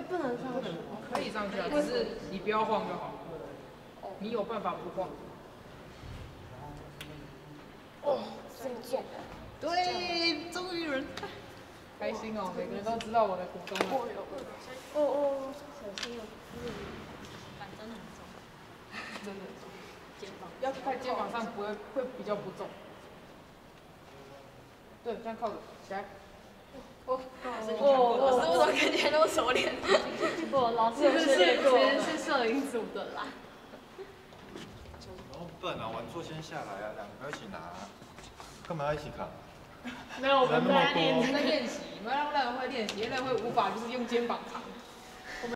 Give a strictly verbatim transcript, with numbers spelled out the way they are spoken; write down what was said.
不能上去， 可以上去啊，只是你不要晃就好。你有办法不晃。 哦，真重。 对，终于有人开心哦，每个人都知道我的股东了。 哦哦哦，小心哦。 板真的很重， 真的重。 肩膀要在肩膀上不会会比较不重。对，这样靠着起来。哦哦，老师为什么看起来那么熟练？ 不，老师是是其实是摄影组的啦。 然后笨啊，玩错先下来啊，两个一起拿、啊，干嘛要一起扛？ 没有，我们在练， 在练习，我们要让人会练习，因为人会无法就是用肩膀扛。